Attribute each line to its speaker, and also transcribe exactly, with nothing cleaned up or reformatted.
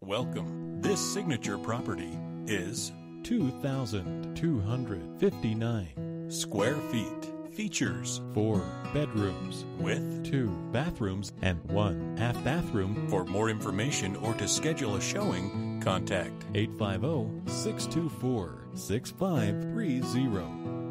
Speaker 1: Welcome. This signature property is
Speaker 2: two thousand two hundred fifty-nine
Speaker 1: square feet. Features
Speaker 2: four bedrooms
Speaker 1: with
Speaker 2: two bathrooms and one half bathroom.
Speaker 1: For more information or to schedule a showing, contact
Speaker 2: eight five zero, six two four, six five three zero.